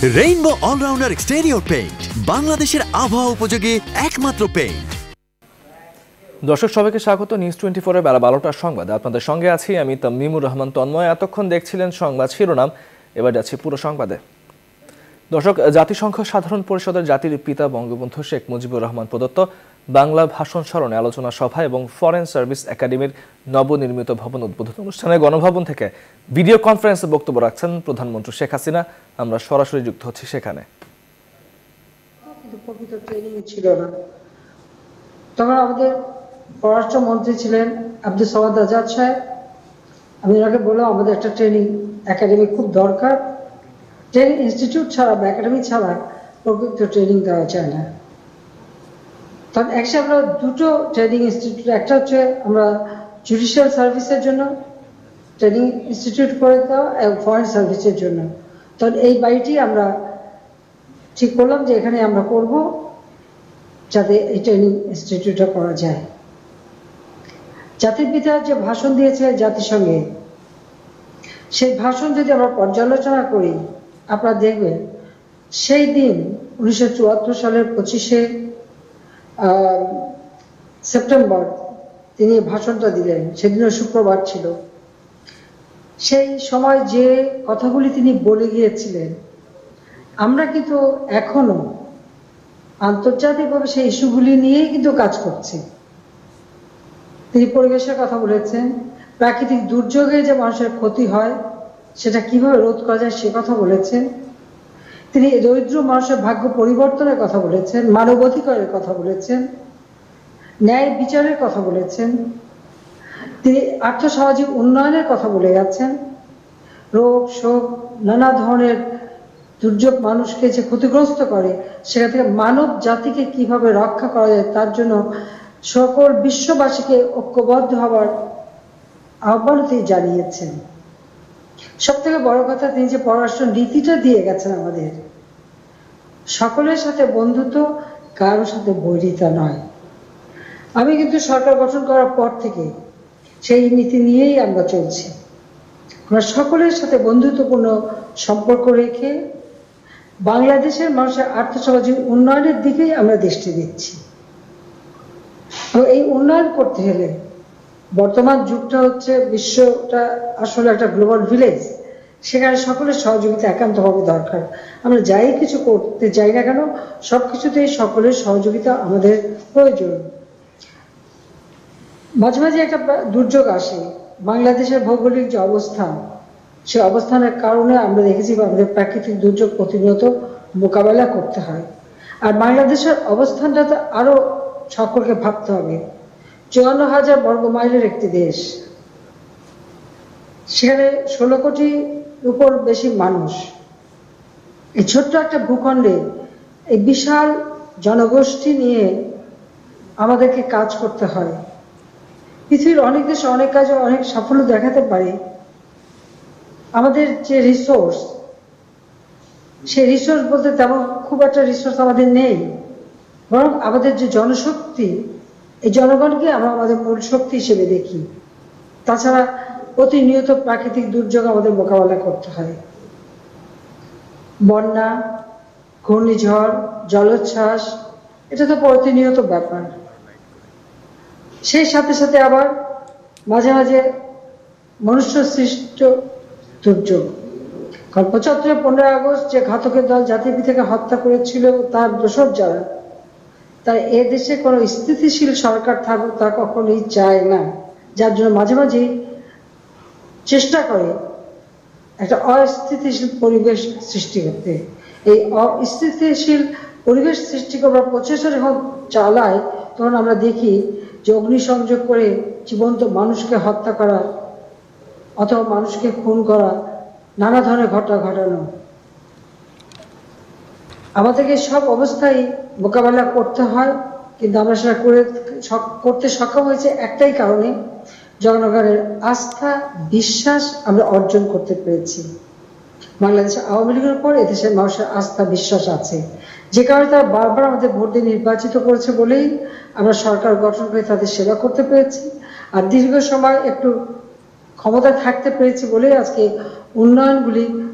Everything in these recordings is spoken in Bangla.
রেইনবো অলরাউন্ডার এক্সটেরিয়র পেইন্ট, বাংলাদেশের আবহাওয়া উপযোগী একমাত্র পেইন্ট। দর্শক সবাইকে স্বাগত নিউজ 24 এর বেলা 12টার সংবাদে আপনাদের সঙ্গে আছি আমি তামিমুর রহমান তন্ময়। এতক্ষণ দেখছিলেন সংবাদ শিরোনাম, এবার যাচ্ছি পুরো সংবাদে। দর্শক, জাতিসংঘ সাধারণ পরিষদের জাতির পিতা বঙ্গবন্ধু শেখ মুজিবুর রহমান প্রদত্ত বাংলা ভাষণ স্মরণে আলোচনা সভা এবং ফরেন সার্ভিস একাডেমির নবনির্মিত ভবন উদ্বোধন অনুষ্ঠানে গণভবন থেকে ভিডিও কনফারেন্সে বক্তব্য রাখছেন প্রধানমন্ত্রী শেখ হাসিনা। আমরা সরাসরি যুক্ত হচ্ছি সেখানে। ছিল না, তখন আমাদের পররাষ্ট্রমন্ত্রী ছিলেন আব্দুল সামাদ আজাদ সাহেব। আমি ওনাকে বললাম আমাদের একটা ট্রেনিং একাডেমি খুব দরকার, ট্রেনিং ইনস্টিটিউট ছাড়া বা একাডেমি ছাড়া প্রকৃত ট্রেনিং দেওয়া যায় না। তখন একসাথে আমরা দুটো ট্রেনিং ইনস্টিটিউট, একটা হচ্ছে আমরা জুডিশিয়াল সার্ভিসের জন্য ট্রেনিং ইনস্টিটিউট করে দেওয়া এবং ফরেন সার্ভিসের জন্য। তখন এই বাড়িটি আমরা ঠিক করলাম যে এখানে আমরা করব, যাতে এই ট্রেনিং ইনস্টিটিউটটা করা যায়। জাতির পিতা যে ভাষণ দিয়েছে জাতিসংঘে, সেই ভাষণ যদি আমরা পর্যালোচনা করি, আপনারা দেখবেন সেই দিন 1974 সালের 25শে সেপ্টেম্বর তিনি ভাষণটা দিলেন। সেদিনও শুক্রবার ছিল। সেই সময় যে কথাগুলি তিনি বলে গিয়েছিলেন, আমরা কিন্তু এখনো আন্তর্জাতিকভাবে সেই ইস্যুগুলি নিয়েই কিন্তু কাজ করছি। তিনি পরিবেশের কথা বলেছেন, প্রাকৃতিক দুর্যোগে যে মানুষের ক্ষতি হয় সেটা কিভাবে রোধ করা যায় সে কথা বলেছেন। তিনি দরিদ্র মানুষের ভাগ্য পরিবর্তনের কথা বলেছেন, মানবাধিকারের কথা বলেছেন, ন্যায় বিচারের কথা বলেছেন। তিনি আর্থসামাজিক উন্নয়নের কথা বলে গেছেন। রোগ শোক নানা ধরনের দুর্যোগ মানুষকে যে ক্ষতিগ্রস্ত করে, সেখান থেকে মানব জাতিকে কিভাবে রক্ষা করা যায় তার জন্য সকল বিশ্ববাসীকে ঐক্যবদ্ধ হওয়ার আহ্বান তিনি জানিয়েছেন। সব থেকে বড় কথা, তিনি যে পররাষ্ট্র নীতিটা দিয়ে গেছেন আমাদের, সকলের সাথে বন্ধুত্ব, কারোর সাথে বৈরিতা নয়। আমি কিন্তু সরকার গঠন করার পর থেকে সেই নীতি নিয়েই আমরা চলছি। আমরা সকলের সাথে বন্ধুত্বপূর্ণ সম্পর্ক রেখে বাংলাদেশের মানুষের আর্থসামাজিক উন্নয়নের দিকেই আমরা দৃষ্টি দিচ্ছি। এই উন্নয়ন করতে হলে বর্তমান যুগটা হচ্ছে, বিশ্বটা আসলে একটা গ্লোবাল ভিলেজ, সেখানে সকলের সহযোগিতা একান্তভাবে দরকার। আমরা যাই কিছু করতে যাই না কেন, সবকিছুতেই সকলের সহযোগিতা আমাদের প্রয়োজন। মাঝে মাঝে একটা দুর্যোগ আসে, বাংলাদেশের ভৌগোলিক যে অবস্থান, সে অবস্থানের কারণে আমরা দেখেছি আমাদের প্রাকৃতিক দুর্যোগ প্রতিনিয়ত মোকাবেলা করতে হয়। আর বাংলাদেশের অবস্থানটা তো আরো সকলকে ভাবতে হবে। 54,000 বর্গ মাইলের একটি দেশ, সেখানে 16 কোটির উপর বেশি মানুষ। এই ছোট্ট একটা ভূখণ্ডে এই বিশাল জনগোষ্ঠী নিয়ে আমাদেরকে কাজ করতে হয়। পৃথিবীর অনেক দেশে অনেক কাজে অনেক সাফল্য দেখাতে পারে। আমাদের যে রিসোর্স, সেই রিসোর্স বলতে তেমন খুব একটা রিসোর্স আমাদের নেই, বরং আমাদের যে জনশক্তি, এই জনগণকে আমরা আমাদের মূল শক্তি হিসেবে দেখি। তাছাড়া প্রতিনিয়ত প্রাকৃতিক দুর্যোগ আমাদের মোকাবেলা করতে হয়। বন্যা, ঘূর্ণিঝড়, জলোচ্ছ্বাস, এটা তো প্রতিনিয়ত ব্যাপার। সেই সাথে সাথে আবার মাঝে মাঝে মনুষ্য সৃষ্ট দুর্যোগ। কারণ 75 15 আগস্ট যে ঘাতকের দল জাতির পিতাকে হত্যা করেছিল, তার দোষর যারা, তার এ দেশে কোনো স্থিতিশীল সরকার থাকুক তা কখনোই চায় না। যার জন্য মাঝে মাঝে চেষ্টা করে একটা অস্থিতিশীল পরিবেশ সৃষ্টি করতে। এই অস্থিতিশীল পরিবেশ সৃষ্টি করার প্রচেষ্টা যখন চালায়, তখন আমরা দেখি যে অগ্নিসংযোগ করে জীবন্ত মানুষকে হত্যা করা অথবা মানুষকে খুন করা, নানা ধরনের ঘটনা ঘটানো। আমাদেরকে সব অবস্থায় মোকাবেলা করতে হয়, কিন্তু আমরা সেটা করতে সক্ষম হয়েছে একটাই কারণে, জনগণের আস্থা বিশ্বাস আমরা অর্জন করতে পেরেছি। বাংলাদেশ আওয়ামী লীগের উপর এদেশের মানুষের আস্থা বিশ্বাস আছে, যে কারণে তারা বারবার আমাদের ভোট দিয়ে নির্বাচিত করেছে বলেই আমরা সরকার গঠন করে তাদের সেবা করতে পেরেছি। আর দীর্ঘ সময় একটু ক্ষমতায় থাকতে পেরেছি বলেই আজকে উন্নয়নগুলি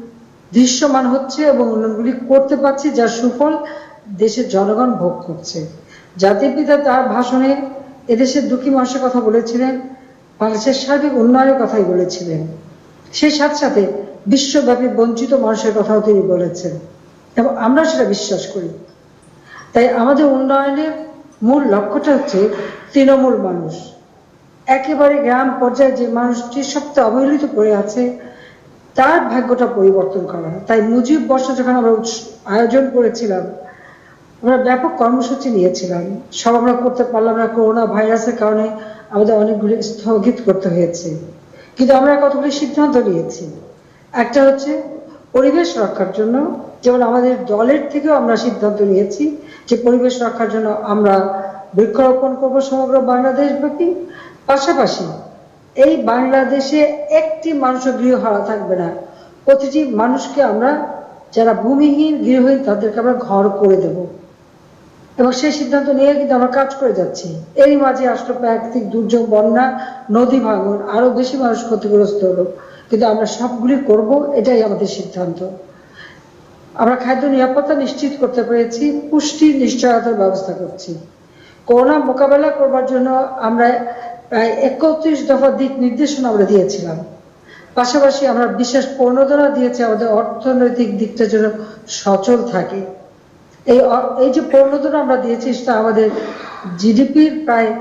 দৃশ্যমান হচ্ছে এবং উন্নয়নগুলি করতে পারছি, যার সুফল দেশের জনগণ ভোগ করছে। জাতির পিতা তার ভাষণে এদেশের দুঃখী মানুষের কথা বলেছিলেন, বাংলাদেশের সার্বিক উন্নয়নের কথাই বলেছিলেন। সেই সাথে সাথে বিশ্বব্যাপী বঞ্চিত মানুষের কথাও তিনি বলেছেন এবং আমরা সেটা বিশ্বাস করি। তাই আমাদের উন্নয়নের মূল লক্ষ্যটা হচ্ছে তৃণমূল মানুষ, একেবারে গ্রাম পর্যায়ে যে মানুষটি সবচেয়ে অবহেলিত পড়ে আছে তার ভাগ্যটা পরিবর্তন করা। তাই মুজিব বর্ষ যখন আমরা আয়োজন করেছিলাম, আমরা ব্যাপক কর্মসূচি নিয়েছিলাম, সব আমরা করতে পারলাম না, করোনা ভাইরাসের কারণে আমাদের অনেকগুলি স্থগিত করতে হয়েছে। কিন্তু আমরা কতগুলি সিদ্ধান্ত নিয়েছি। একটা হচ্ছে পরিবেশ রক্ষার জন্য, যেমন আমাদের দলের থেকেও আমরা সিদ্ধান্ত নিয়েছি যে পরিবেশ রক্ষার জন্য আমরা বৃক্ষরোপণ করব সমগ্র বাংলাদেশ ব্যাপী। পাশাপাশি এই বাংলাদেশে একটি মানুষও গৃহহারা থাকবে না, প্রতিটি মানুষকে আমরা, যারা ভূমিহীন গৃহহীন তাদেরকে আমরা ঘর করে দেব এবং সেই সিদ্ধান্ত নিয়ে কিন্তু আমরা কাজ করে যাচ্ছি। এরই মাঝে আসলো প্রাকৃতিক দুর্যোগ, বন্যা, নদী ভাঙন, আরো বেশি মানুষ ক্ষতিগ্রস্ত হলো, কিন্তু আমরা সবগুলি করব, এটাই আমাদের সিদ্ধান্ত। আমরা খাদ্য নিরাপত্তা নিশ্চিত করতে পেরেছি, পুষ্টি নিশ্চয়তার ব্যবস্থা করছি। করোনা মোকাবেলা করবার জন্য আমরা প্রায় 31 দফা দিক নির্দেশনা আমরা দিয়েছিলাম। পাশাপাশি আমরা বিশেষ প্রণোদনা দিয়েছি আমাদের অর্থনৈতিক দিকটা যেন সচল থাকে। এই যে প্রণোদনা আমরা দিয়েছি সেটা আমাদের জিডিপির প্রায়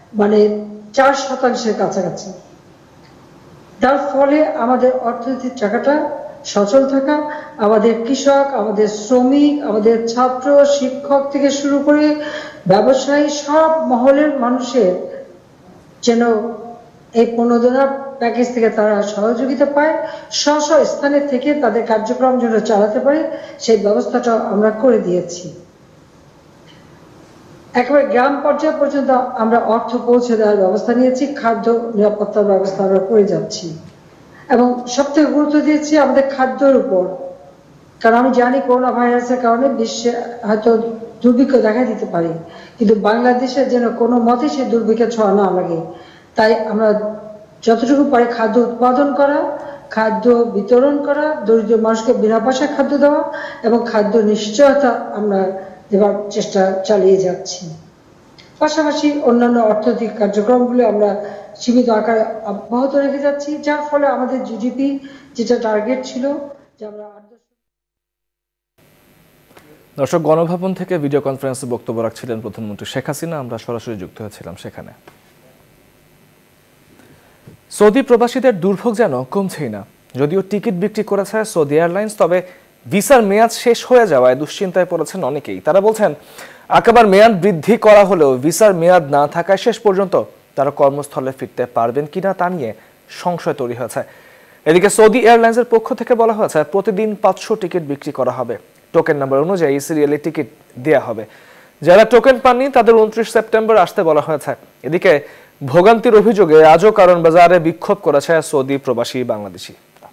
4% কাছাকাছি। তার ফলে আমাদের অর্থনৈতিক চাকাটা সচল থাকা, আমাদের কৃষক, আমাদের শ্রমিক, আমাদের ছাত্র, শিক্ষক থেকে শুরু করে ব্যবসায়ী, সব মহলের মানুষের যেন এই প্রণোদনা প্যাকেজ থেকে তারা সহযোগিতা পায়, স্ব স্থানে থেকে তাদের কার্যক্রম যেন চালাতে পারে, সেই ব্যবস্থাটা আমরা করে দিয়েছি। একেবারে গ্রাম পর্যায় পর্যন্ত আমরা অর্থ পৌঁছে দেওয়ার ব্যবস্থা নিয়েছি, খাদ্য নিরাপত্তার ব্যবস্থা আমরা করে যাচ্ছি এবং সবথেকে গুরুত্ব দিয়েছি আমাদের খাদ্যের উপর। কারণ আমি জানি করোনা ভাইরাসের কারণে বিশ্বে হয়তো দুর্ভিক্ষ দেখা দিতে পারে, কিন্তু বাংলাদেশে যেন কোনো মতে সে দুর্ভিক্ষের ছোঁয়া না লাগে। তাই আমরা যতটুকু পারি খাদ্য উৎপাদন করা, খাদ্য বিতরণ করা, দরিদ্র মানুষকে বিনা পয়সায় খাদ্য দেওয়া এবং খাদ্য নিশ্চয়তা আমরা দেওয়ার চেষ্টা চালিয়ে যাচ্ছি। পাশাপাশি অন্যান্য অর্থনৈতিক কার্যক্রমগুলো আমরা সীমিত আকারে অব্যাহত রেখে যাচ্ছি, যার ফলে আমাদের জিডিপি যেটা টার্গেট ছিল যে আমরা দর্শক, গণভবন থেকে ভিডিও কনফারেন্সে বক্তব্য রাখছিলেন প্রধানমন্ত্রী শেখ হাসিনা। আমরা সরাসরি যুক্ত হয়েছিলাম সেখানে। সৌদি প্রবাসীদের দুর্ভোগ যেন কমছেই না। যদিও টিকিট বিক্রি করেছে সৌদি এয়ারলাইন্স, তবে ভিসার মেয়াদ শেষ হয়ে যাওয়ায় দুশ্চিন্তায় পড়েছেন অনেকেই। তারা বলছেন আকাবার মেয়াদ বৃদ্ধি করা হলেও ভিসার মেয়াদ না থাকায় শেষ পর্যন্ত তারা কর্মস্থলে ফিরতে পারবেন কিনা তা নিয়ে সংশয় তৈরি হয়েছে। এদিকে সৌদি এয়ারলাইন্সের পক্ষ থেকে বলা হয়েছে প্রতিদিন 500 টিকিট বিক্রি করা হবে। টোকেন নাম্বার অনুযায়ী সিরিয়ালে টিকিট দেয়া হবে। যারা টোকেন পাননি তাদের 29 সেপ্টেম্বর আসতে বলা হয়েছে। এদিকে ভোগান্তির অভিযোগে আজও কারণ বাজারে বিক্ষোভ করেছে সৌদি প্রবাসী বাংলাদেশি।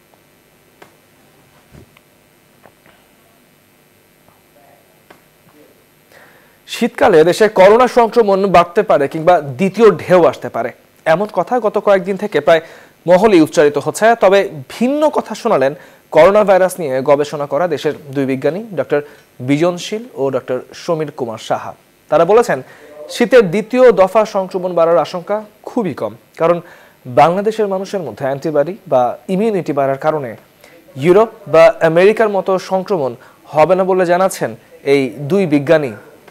শীতকালে দেশে করোনা সংক্রমণ বাড়তে পারে কিংবা দ্বিতীয় ঢেউ আসতে পারে, এমন কথা গত কয়েকদিন থেকে প্রায় মহলেই উচ্চারিত হচ্ছে। তবে ভিন্ন কথা শোনালেন করোনা ভাইরাস নিয়ে গবেষণা করা দেশের দুই বিজ্ঞানী, ডক্টর বিজনশীল ও ডক্টর সমীর কুমার সাহা। তারা বলেছেন শীতের দ্বিতীয় দফা সংক্রমণ বাড়ার আশঙ্কা খুবই কম, কারণ বাংলাদেশের মানুষের মধ্যে অ্যান্টিবডি বা ইমিউনিটি বাড়ার কারণে ইউরোপ বা আমেরিকার মতো সংক্রমণ হবে না বলে জানাচ্ছেন এই দুই বিজ্ঞানী।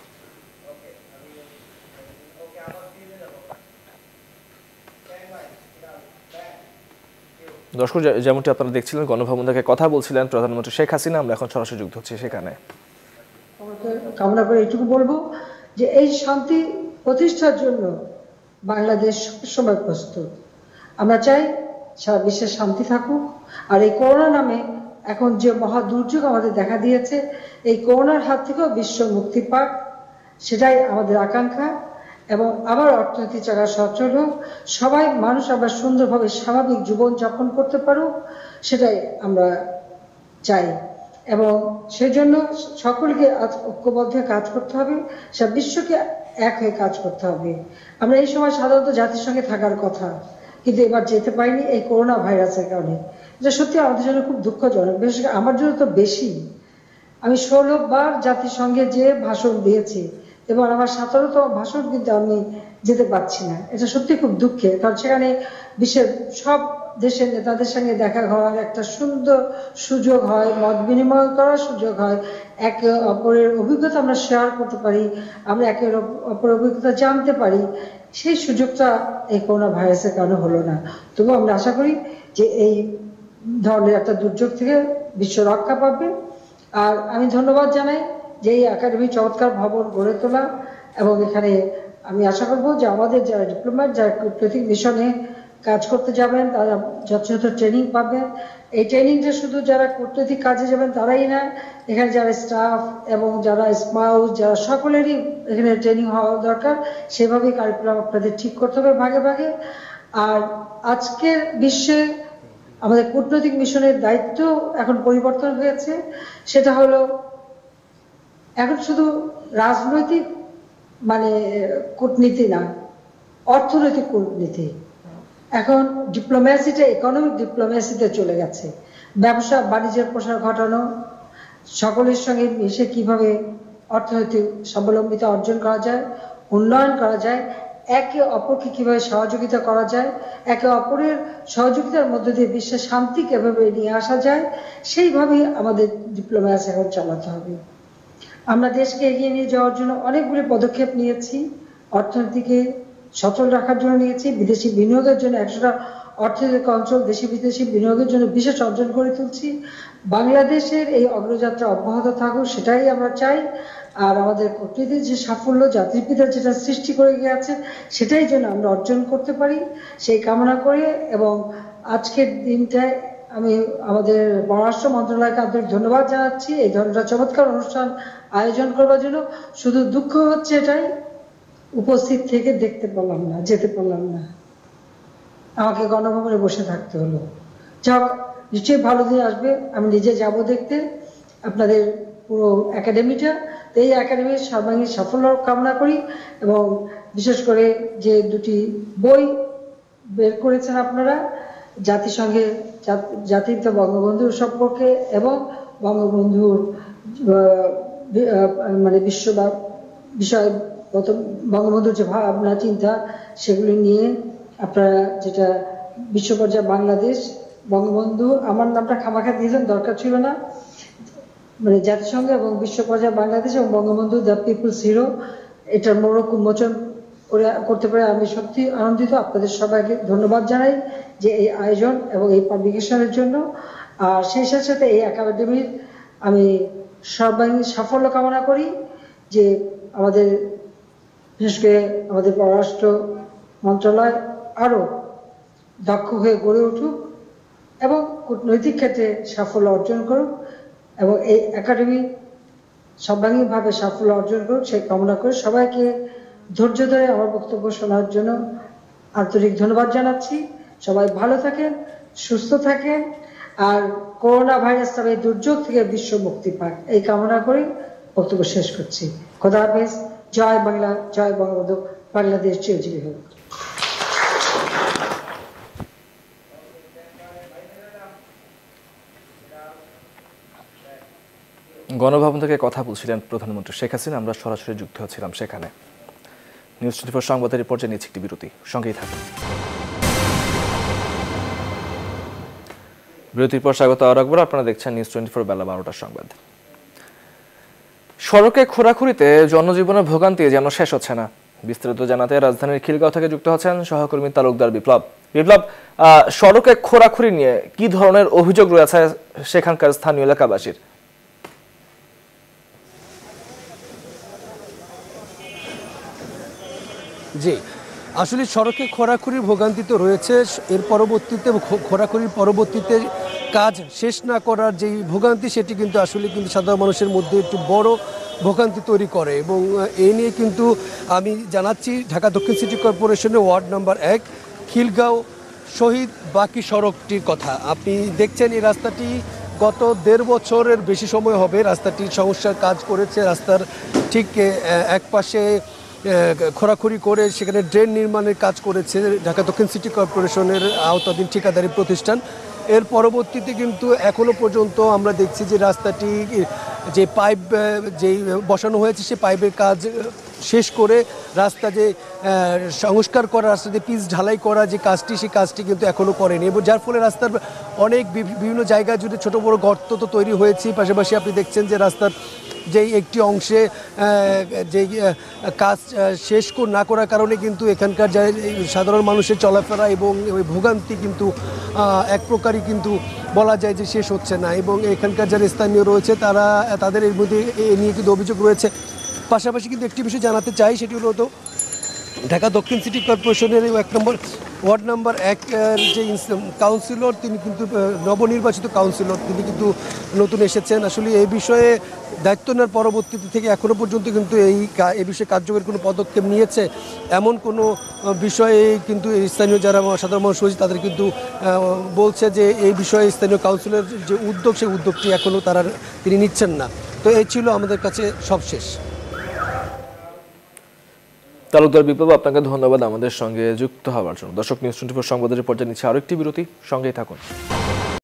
দর্শক, যেমনটি আপনারা দেখছিলেন গণভবন থেকে কথা বলছিলেন প্রধানমন্ত্রী শেখ হাসিনা। আমরা এখন সরাসরি যুক্ত হচ্ছি সেখানে। কামনা করে এইটুকু বলবো যে এই শান্তি প্রতিষ্ঠার জন্য বাংলাদেশ সবসময় প্রস্তুত। আমরা চাই সারা বিশ্বে শান্তি থাকুক। আর এই করোনা নামে এখন যে মহা দুর্যোগ আমাদের দেখা দিয়েছে, এই করোনার হাত থেকেও বিশ্ব মুক্তি পাক, সেটাই আমাদের আকাঙ্ক্ষা। এবং আবার অর্থনীতি চাকা সচল হোক, সবাই মানুষ আবার সুন্দরভাবে স্বাভাবিক জীবন যাপন করতে পারুক, সেটাই আমরা চাই। এবং সেই জন্য সকলকে ঐক্যবদ্ধ কাজ করতে হবে, সারা বিশ্বকে এক হয়ে কাজ করতে হবে। আমরা এই সময় সাধারণত জাতিসংঘে থাকার কথা, কিন্তু এবার যেতে পারিনি এই করোনা ভাইরাসের কারণে। এটা সত্যি আমাদের জন্য খুব দুঃখজনক, বিশেষ করে আমার জন্য তো বেশি। আমি 16 বার জাতিসংঘে যে ভাষণ দিয়েছি এবং আমার 17তম ভাষণ কিন্তু আমি যেতে পারছি না। এটা সত্যি খুব দুঃখের, কারণ সেখানে বিশ্বের সব দেশের নেতাদের সঙ্গে দেখা হওয়ার একটা সুন্দর সুযোগ হয়, মত বিনিময় করার সুযোগ হয়, একে অপরের অভিজ্ঞতা আমরা শেয়ার করতে পারি, আমরা একে অপরের অভিজ্ঞতা জানতে পারি। সেই সুযোগটা এই করোনা ভাইরাসের কারণে হলো না। তবু আমরা আশা করি যে এই ধরনের একটা দুর্যোগ থেকে বিশ্ব রক্ষা পাবে। আর আমি ধন্যবাদ জানাই যে এই একাডেমি চমৎকার ভবন গড়ে তোলা, এবং এখানে আমি আশা করব যে আমাদের যারা ডিপ্লোম্যাট, যারা কূটনৈতিক মিশনে কাজ করতে যাবেন তারা যথাযথ ট্রেনিং পাবেন। এই ট্রেনিংটা শুধু যারা কূটনৈতিক কাজে যাবেন তারাই না, এখানে যারা স্টাফ এবং যারা স্পাউস যারা সকলেরই এখানে ট্রেনিং হওয়া দরকার। সেভাবেই কারিকুলাম আপনাদের ঠিক করতে হবে ভাগে ভাগে। আর আজকের বিশ্বে আমাদের কূটনৈতিক মিশনের দায়িত্ব এখন পরিবর্তন হয়েছে। সেটা হলো এখন শুধু রাজনৈতিক কূটনীতি না, অর্থনৈতিক কূটনীতি। এখন ডিপ্লোম্যাসিটা ইকোনমিক ডিপ্লোম্যাসিতে চলে গেছে। ব্যবসা বাণিজ্যের প্রসার ঘটানো, সকলের সঙ্গে মিশে কিভাবে অর্থনৈতিক স্বাবলম্বিতা অর্জন করা যায়, উন্নয়ন করা যায়, একে অপরকে কিভাবে সহযোগিতা করা যায়, একে অপরের সহযোগিতার মধ্য দিয়ে বিশ্বের শান্তি কিভাবে নিয়ে আসা যায়, সেইভাবেই আমাদের ডিপ্লোম্যাসি এখন চালাতে হবে। আমরা দেশকে এগিয়ে নিয়ে যাওয়ার জন্য অনেকগুলি পদক্ষেপ নিয়েছি। অর্থনীতিকে সচল রাখার জন্য নিয়েছি, বিদেশি বিনিয়োগের জন্য 100টা অর্থনৈতিক অঞ্চল দেশি বিদেশি বিনিয়োগের জন্য বিশেষ অর্জন করে তুলছি। বাংলাদেশের এই অগ্রযাত্রা অব্যাহত থাকুক, সেটাই আমরা চাই। আর আমাদের কূটনীতির যে সাফল্য জাতির পিতা যেটা সৃষ্টি করে গিয়েছে সেটাই যেন আমরা অর্জন করতে পারি, সেই কামনা করে। এবং আজকের দিনটায় আমি আমাদের পররাষ্ট্র মন্ত্রণালয়কে আন্তরিক ধন্যবাদ জানাচ্ছি এই ধরনের চমৎকার অনুষ্ঠান আয়োজন করবার জন্য। শুধু দুঃখ হচ্ছে এটাই, উপস্থিত থেকে দেখতে পেলাম না, যেতে পারলাম না, আমাকে গণভবনে বসে থাকতে হলো। যা নিশ্চয়ই ভালো দিন আসবে, আমি নিজে যাব দেখতে আপনাদের পুরো একাডেমিটা। এই একাডেমির সর্বাঙ্গীন সাফল্য কামনা করি, এবং বিশেষ করে যে দুটি বই বের করেছেন আপনারা জাতিসংঘের জাতির বঙ্গবন্ধুর সম্পর্কে এবং বঙ্গবন্ধুর বিষয়গত বঙ্গবন্ধুর যে ভাবনা চিন্তা সেগুলি নিয়ে আপনারা, যেটা বিশ্ব পর্যায়ে বাংলাদেশ বঙ্গবন্ধু, আমার নামটা খামাখা দিয়েছেন, দরকার ছিল না, জাতিসংঘ এবং বিশ্ব পর্যায়ে বাংলাদেশ এবং বঙ্গবন্ধু দ্য পিপলস হিরো, এটার মোড়ক উন্মোচন করতে পারে আমি সত্যি আনন্দিত। আপনাদের সবাইকে ধন্যবাদ জানাই যে এই আয়োজন এবং এই পাবলিকেশনের জন্য। আর সেই সাথে সাথে এই একাডেমির আমি সর্বাঙ্গীন সাফল্য কামনা করি, যে আমাদের বিশেষ করে আমাদের পররাষ্ট্র মন্ত্রণালয় আরো দক্ষ হয়ে গড়ে উঠুক এবং কূটনৈতিক ক্ষেত্রে সাফল্য অর্জন করুক, এবং এই একাডেমি সর্বাঙ্গীনভাবে সাফল্য অর্জন করুক সেই কামনা করে সবাইকে ধৈর্য ধরে আমার বক্তব্য শোনার জন্য আন্তরিক ধন্যবাদ জানাচ্ছি। সবাই ভালো থাকেন, সুস্থ থাকেন, আর করোনা ভাইরাস এই দুর্যোগ থেকে বিশ্ব মুক্তি পাক এই কামনা করে বক্তব্য শেষ করছি। খোদা হাফেজ। জয় বাংলা, জয় বঙ্গবন্ধু, বাংলাদেশ চিরজীবী হোক। গণভবন থেকে কথা বলছিলেন প্রধানমন্ত্রী শেখ হাসিনা। আমরা সরাসরি যুক্ত হচ্ছিলাম সেখানে। নিউজ 24 সংবাদের রিপোর্টে নিচ্ছে একটি বিরতি, সঙ্গেই থাকুন। বিরতির পর স্বাগত আর একবার, আপনারা দেখছেন নিউজ 24 বেলা 12টার সংবাদ। সড়কে খোরাখুরিতে জনজীবনের ভোগান্তি যেন শেষ হচ্ছে না। বিস্তারিত জানাতে রাজধানীর খিলগাঁও থেকে যুক্ত হচ্ছেন সহকর্মী তালুকদার বিপ্লব। সড়কে খোরাখুরি নিয়ে কি ধরনের অভিযোগ রয়েছে সেখানকার স্থানীয় এলাকাবাসীর? জি, আসলে সড়কে খোরাখুরির ভোগান্তি তো রয়েছে। এর পরবর্তীতে খোরাখুরির পরবর্তীতে কাজ শেষ না করার যেই ভোগান্তি, সেটি কিন্তু আসলে সাধারণ মানুষের মধ্যে একটু বড় ভোগান্তি তৈরি করে। এবং এই নিয়ে কিন্তু আমি জানাচ্ছি ঢাকা দক্ষিণ সিটি কর্পোরেশনের ওয়ার্ড নম্বর 1 খিলগাঁও শহীদ বাকি সড়কটির কথা। আপনি দেখছেন এই রাস্তাটি গত 1.5 বছরের বেশি সময় হবে রাস্তাটির সমস্যার কাজ করেছে। রাস্তার ঠিক এক পাশে খোঁড়াখুড়ি করে সেখানে ড্রেন নির্মাণের কাজ করেছে ঢাকা দক্ষিণ সিটি কর্পোরেশনের আওতাধীন ঠিকাদারি প্রতিষ্ঠান। এর পরবর্তীতে কিন্তু এখনও পর্যন্ত আমরা দেখছি যে রাস্তাটি যে পাইপ যেই বসানো হয়েছে সেই পাইপের কাজ শেষ করে রাস্তা যে সংস্কার করা, রাস্তাতে পিচ ঢালাই করা যে কাজটি, সেই কাজটি কিন্তু এখনও করেনি, এবং যার ফলে রাস্তার অনেক বিভিন্ন জায়গা জুড়ে ছোট বড় গর্ত তো তৈরি হয়েছে। পাশাপাশি আপনি দেখছেন যে রাস্তার যেই একটি অংশে যেই কাজ শেষ না করার কারণে কিন্তু এখানকার যে সাধারণ মানুষের চলাফেরা এবং ওই ভোগান্তি কিন্তু এক প্রকারই কিন্তু বলা যায় যে শেষ হচ্ছে না, এবং এখানকার যারা স্থানীয় রয়েছে তাদের এর মধ্যে এ নিয়ে কিন্তু অভিযোগ রয়েছে। পাশাপাশি কিন্তু একটি বিষয় জানাতে চাই, সেটি হলো তো ঢাকা দক্ষিণ সিটি কর্পোরেশনের 1 নম্বর ওয়ার্ড নাম্বার 1 যে কাউন্সিলর, তিনি কিন্তু নবনির্বাচিত কাউন্সিলর, তিনি কিন্তু নতুন এসেছেন। আসলে এই বিষয়ে দায়িত্ব নেওয়ার পরবর্তীতে থেকে এখনও পর্যন্ত কিন্তু এই বিষয়ে কার্যকরী কোনো পদক্ষেপ নিয়েছে এমন কোনো বিষয়ে কিন্তু স্থানীয় যারা সাধারণ মানুষ রয়েছে তাদের কিন্তু বলছে যে এই বিষয়ে স্থানীয় কাউন্সিলর যে উদ্যোগ, সেই উদ্যোগটি এখনও তিনি নিচ্ছেন না। তো এই ছিল আমাদের কাছে সবশেষ। তালুকদার বিপ্লব, আপনাকে ধন্যবাদ আমাদের সঙ্গে যুক্ত হওয়ার জন্য। দর্শক, নিউজ 24 সংবাদের পর্যায়ে নিচ্ছে আরো একটি বিরতি, সঙ্গেই থাকুন।